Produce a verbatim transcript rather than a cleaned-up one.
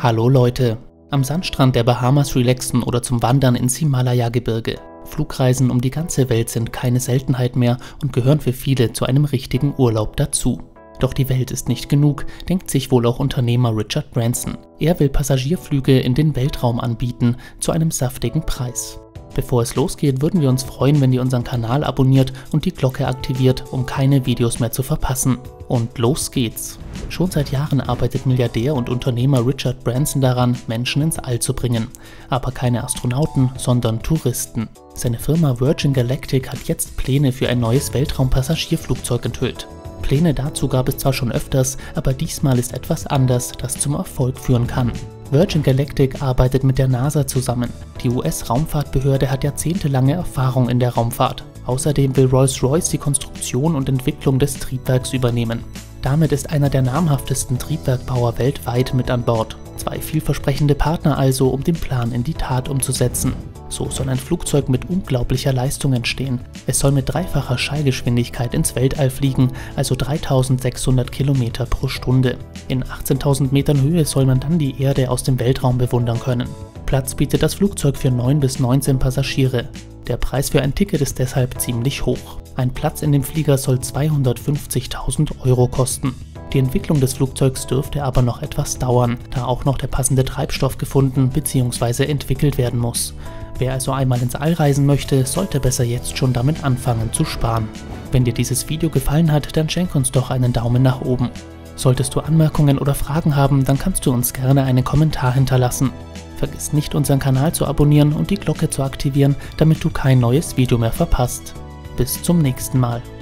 Hallo Leute! Am Sandstrand der Bahamas relaxen oder zum Wandern ins Himalaya-Gebirge. Flugreisen um die ganze Welt sind keine Seltenheit mehr und gehören für viele zu einem richtigen Urlaub dazu. Doch die Welt ist nicht genug, denkt sich wohl auch Unternehmer Richard Branson. Er will Passagierflüge in den Weltraum anbieten, zu einem saftigen Preis. Bevor es losgeht, würden wir uns freuen, wenn ihr unseren Kanal abonniert und die Glocke aktiviert, um keine Videos mehr zu verpassen. Und los geht's! Schon seit Jahren arbeitet Milliardär und Unternehmer Richard Branson daran, Menschen ins All zu bringen. Aber keine Astronauten, sondern Touristen. Seine Firma Virgin Galactic hat jetzt Pläne für ein neues Weltraumpassagierflugzeug enthüllt. Pläne dazu gab es zwar schon öfters, aber diesmal ist etwas anders, das zum Erfolg führen kann. Virgin Galactic arbeitet mit der NASA zusammen. Die U S-Raumfahrtbehörde hat jahrzehntelange Erfahrung in der Raumfahrt. Außerdem will Rolls-Royce die Konstruktion und Entwicklung des Triebwerks übernehmen. Damit ist einer der namhaftesten Triebwerkbauer weltweit mit an Bord. Zwei vielversprechende Partner also, um den Plan in die Tat umzusetzen. So soll ein Flugzeug mit unglaublicher Leistung entstehen. Es soll mit dreifacher Schallgeschwindigkeit ins Weltall fliegen, also dreitausendsechshundert Kilometer pro Stunde. In achtzehntausend Metern Höhe soll man dann die Erde aus dem Weltraum bewundern können. Platz bietet das Flugzeug für neun bis neunzehn Passagiere. Der Preis für ein Ticket ist deshalb ziemlich hoch. Ein Platz in dem Flieger soll zweihundertfünfzigtausend Euro kosten. Die Entwicklung des Flugzeugs dürfte aber noch etwas dauern, da auch noch der passende Treibstoff gefunden bzw. entwickelt werden muss. Wer also einmal ins All reisen möchte, sollte besser jetzt schon damit anfangen zu sparen. Wenn dir dieses Video gefallen hat, dann schenk uns doch einen Daumen nach oben. Solltest du Anmerkungen oder Fragen haben, dann kannst du uns gerne einen Kommentar hinterlassen. Vergiss nicht, unseren Kanal zu abonnieren und die Glocke zu aktivieren, damit du kein neues Video mehr verpasst. Bis zum nächsten Mal.